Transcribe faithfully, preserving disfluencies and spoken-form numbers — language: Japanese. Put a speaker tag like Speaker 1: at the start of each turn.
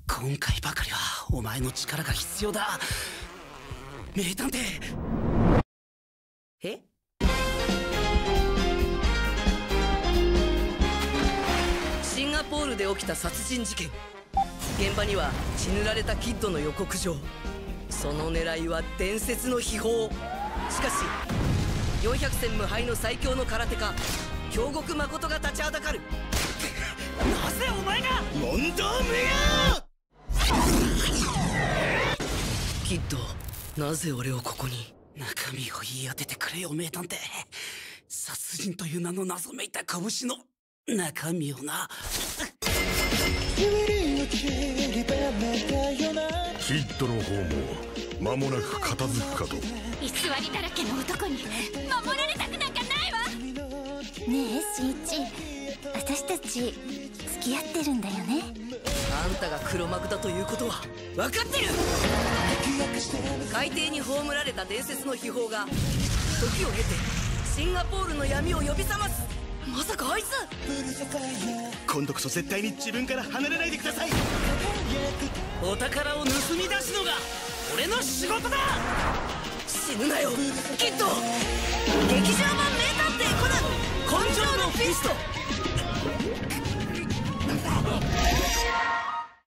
Speaker 1: 今回ばかりはお前の力が必要だ、名探偵。え？シンガポールで起きた殺人事件。現場には血塗られたキッドの予告状。その狙いは伝説の秘宝。しかしよんひゃく戦無敗の最強の空手家京極誠が立ちはだかる。なぜお前が問答無用。キッド、なぜ俺をここに。中身を言い当ててくれよ名探偵。殺人という名の謎めいた拳の中身をな。
Speaker 2: キッドの方も間もなく片付くかと。
Speaker 3: 偽りだらけの男に守られたくなんかないわ。ねえ新一、私たち付き合ってるんだよね。
Speaker 1: あんたが黒幕だということは分かってる。海底に葬られた伝説の秘宝が時を経てシンガポールの闇を呼び覚ます。まさかあいつ。
Speaker 2: 今度こそ絶対に自分から離れないでください。
Speaker 1: お宝を盗み出すのが俺の仕事だ。死ぬなよキッド。劇場版名探偵コナン根性のフィスト。